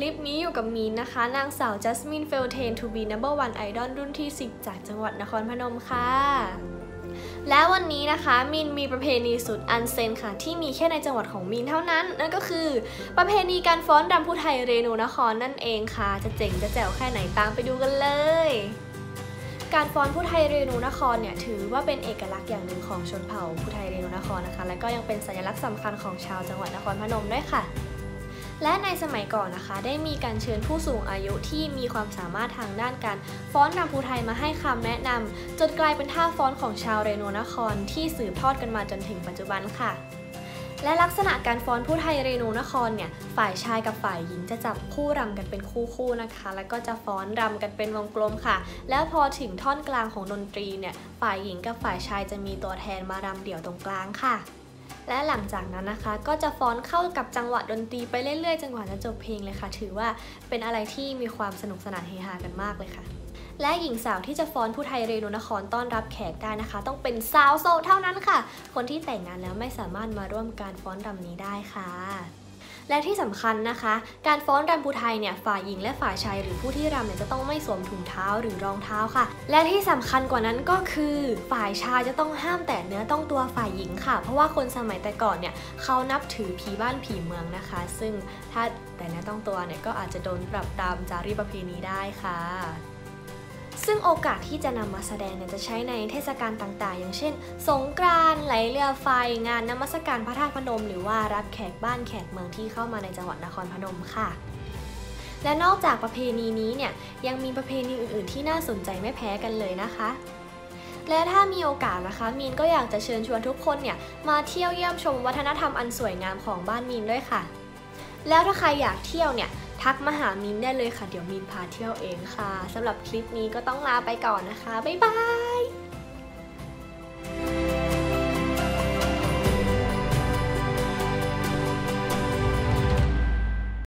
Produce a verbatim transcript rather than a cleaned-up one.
ลิปนี้อยู่กับมีนนะคะนางสาวจัสมินเฟลเทน to be number one idol รุ่นที่สิบจากจังหวัดนครพนมค่ะและวันนี้นะคะมีนมีประเพณีสุดอันเซนค่ะที่มีแค่ในจังหวัดของมีนเท่านั้นนั่นก็คือประเพณีการฟ้อนรำผู้ไทยเรนูนครนั่นเองค่ะจะเจ๋งจะแจ๋วแค่ไหนตามไปดูกันเลยการฟ้อนผู้ไทยเรนูนครเนี่ยถือว่าเป็นเอกลักษณ์อย่างหนึ่งของชนเผ่าผู้ไทยเรนูนครนะคะและก็ยังเป็นสัญลักษณ์สำคัญของชาวจังหวัดนครพนมด้วยค่ะและในสมัยก่อนนะคะได้มีการเชิญผู้สูงอายุที่มีความสามารถทางด้านการฟ้อนรำภูไทยมาให้คำแนะนำจนกลายเป็นท่าฟ้อนของชาวเรนูนครที่สืบทอดกันมาจนถึงปัจจุบันค่ะและลักษณะการฟ้อนผู้ไทยเรนูนครเนี่ยฝ่ายชายกับฝ่ายหญิงจะจับคู่รำกันเป็นคู่ๆนะคะแล้วก็จะฟ้อนรำกันเป็นวงกลมค่ะแล้วพอถึงท่อนกลางของดนตรีเนี่ยฝ่ายหญิงกับฝ่ายชายจะมีตัวแทนมารำเดี่ยวตรงกลางค่ะและหลังจากนั้นนะคะก็จะฟ้อนเข้ากับจังหวะดนตรีไปเรื่อยๆจนกว่าจะจบเพลงเลยค่ะถือว่าเป็นอะไรที่มีความสนุกสนานเฮฮากันมากเลยค่ะและหญิงสาวที่จะฟ้อนผู้ไทยเรนูนครต้อนรับแขกได้นะคะต้องเป็นสาวโสดเท่านั้นค่ะคนที่แต่งงานแล้วไม่สามารถมาร่วมการฟ้อนรำนี้ได้ค่ะและที่สำคัญนะคะการฟ้อนรำภูไทยเนี่ยฝ่ายหญิงและฝ่ายชายหรือผู้ที่รำเนี่ยจะต้องไม่สวมถุงเท้าหรือรองเท้าค่ะและที่สำคัญกว่านั้นก็คือฝ่ายชายจะต้องห้ามแตะเนื้อต้องตัวฝ่ายหญิงค่ะเพราะว่าคนสมัยแต่ก่อนเนี่ยเขานับถือผีบ้านผีเมืองนะคะซึ่งถ้าแต่เนื้อต้องตัวเนี่ยก็อาจจะโดนปรับตามจารีตประเพณีได้ค่ะซึ่งโอกาสที่จะนำมาแสดงเนี่ยจะใช้ในเทศกาลต่างๆอย่างเช่นสงกรานต์ไหลเรือไฟงานนมัสการพระธาตุพนมหรือว่ารับแขกบ้านแขกเมืองที่เข้ามาในจังหวัดนครพนมค่ะและนอกจากประเพณีนี้เนี่ยยังมีประเพณีอื่นๆที่น่าสนใจไม่แพ้กันเลยนะคะและถ้ามีโอกาสนะคะมีนก็อยากจะเชิญชวนทุกคนเนี่ยมาเที่ยวเยี่ยมชมวัฒนธรรมอันสวยงามของบ้านมีนด้วยค่ะแล้วถ้าใครอยากเที่ยวเนี่ยทักมาหามินได้เลยค่ะเดี๋ยวมินพาเที่ยวเองค่ะสำหรับคลิปนี้ก็ต้องลาไปก่อนนะคะบ๊ายบาย